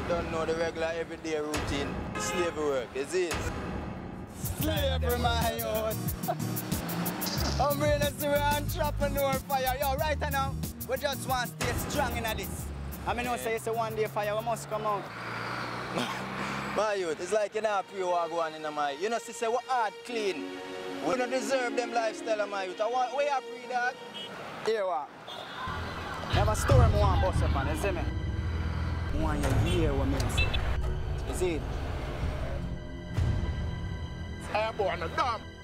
don't know the regular everyday routine. The slavery work, is it? Slavery, my youth. I'm really a serious entrepreneur fire. Yo, right now, we just want to stay strong in this. I mean, no say it's a one-day fire, we must come out. My youth, it's like you know pre-war going in my. You know, sister, we're hard clean. We don't deserve them lifestyle of my youth. I want, where you free, dog? Here, what? Never store me one bus up on, you see me? I want you to hear what I say. You see it? I am born a dumb.